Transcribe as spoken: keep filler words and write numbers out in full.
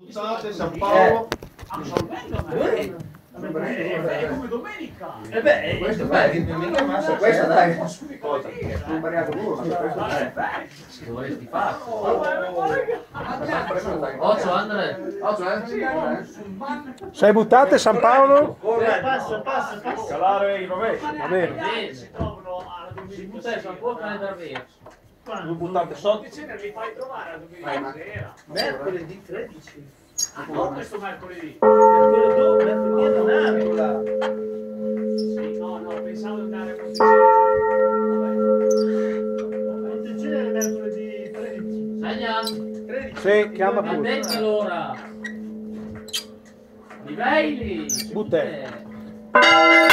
State San Paolo. È come domenica. E beh, questo è mica massa, questa dai. Non pariamo duro, ma questo è. Che vorresti fare? Occhio Andrea. Sei buttate San Paolo? Passa, passa, passa. Calare in rovescio. Va bene. Si trovano alla Si domenica butta un po' da verso. Due buttate sotto. li fai trovare la domenica sera. Mercoledì tredici. Ah, no, questo mercoledì. Mercoledì, mercoledì non Avola. Sì, no, no, pensavo di andare a Montecelere. Montecelere mercoledì tredici. Segna. Sì, chiama pure. Attenti l'ora. Livelli. Butte.